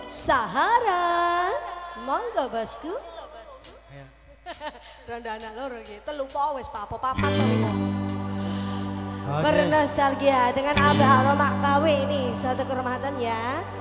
Sahara, monggo bosku. Ronda anak loro iki, telu po wis papat to iki. Bernostalgia dengan Abah Romak KW ini, suatu kehormatan ya.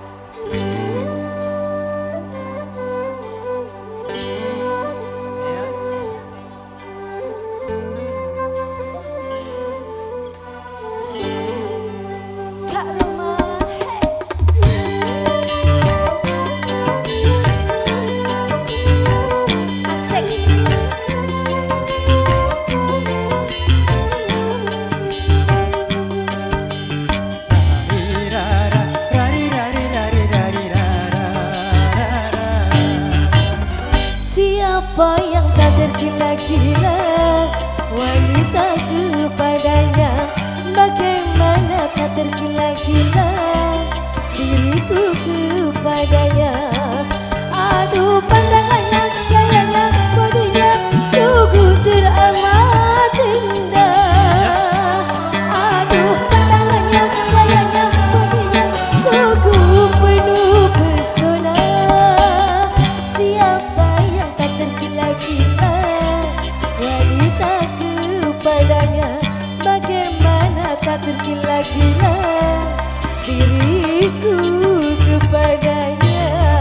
Siapa yang tak tergila-gila wanita kepadanya, bagaimana tak tergila-gila diriku kepadanya. Aduh pandangannya, gayanya, kodenya sungguh teramat indah. Aduh pandangannya, gayanya, kodenya sungguh penuh pesona. Siapa tergila-gila wanita kepadanya, bagaimana tak tergila-gila diriku kepadanya.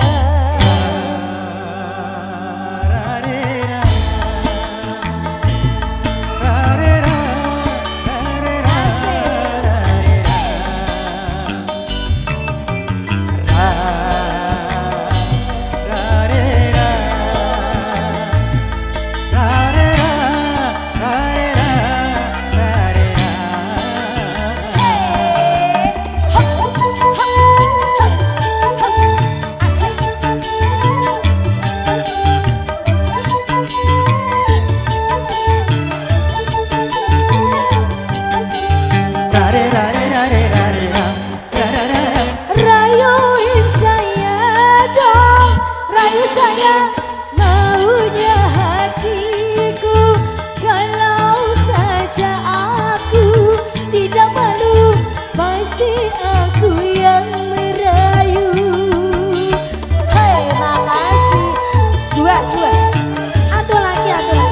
Saya maunya hatiku, kalau saja aku tidak malu, pasti aku yang merayu. Hei makasih. Dua atau lagi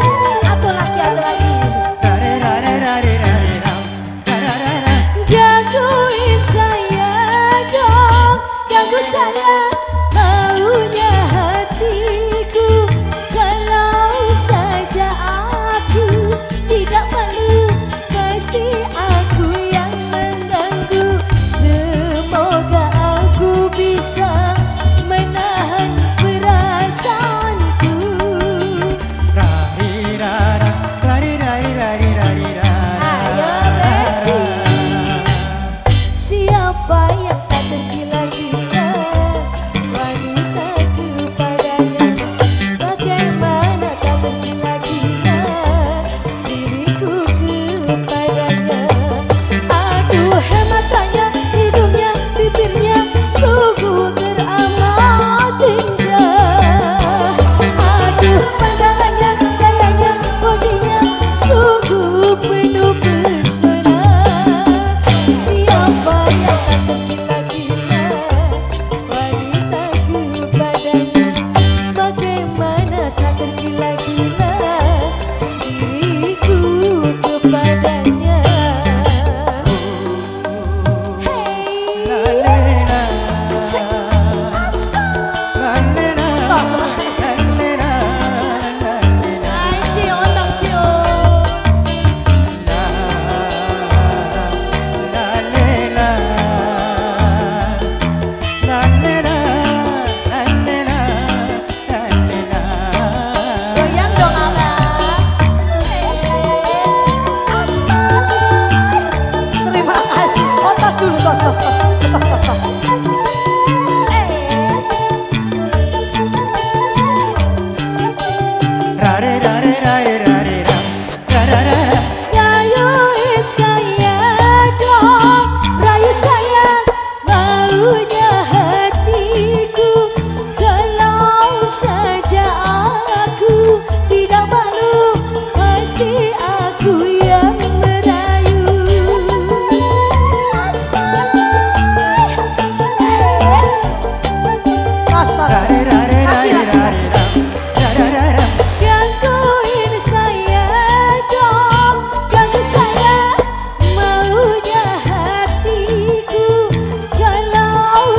gangguin saya dong, ganggu saya maunya hatiku, kalau saja aku tidak malu, pasti aku yang mengganggu. Semoga aku bisa menahan perasaanku. Ayo besi, siapa yang tak tergila-gila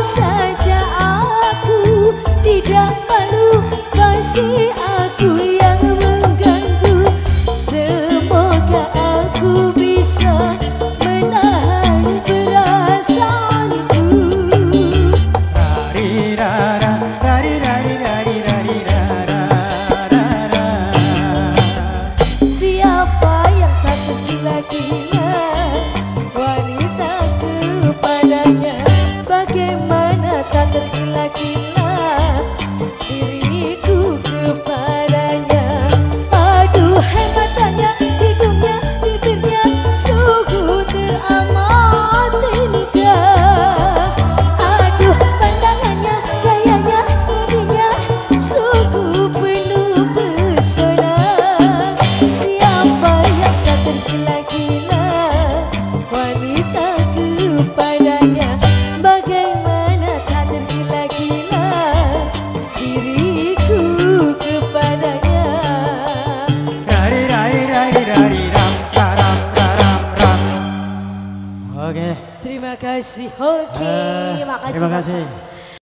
saja aku tidak malu, pasti aku yang mengganggu. Semoga aku bisa menahan perasaanku. Siapa yang tak tergila-gila wanita kepadanya? Bagaimana tak tergila-gila diriku kepadanya? Aduh, hematnya, hidungnya, bibirnya sungguh teramat indah. Aduh, pandangannya, gayanya, bodinya sungguh penuh pesona. Siapa yang tak tergila-gila wanita kepadanya? Bagaimana tak tergila-gila diriku kepadanya? Oke. Terima kasih. Oke, makasih. Terima Bapak. kasih.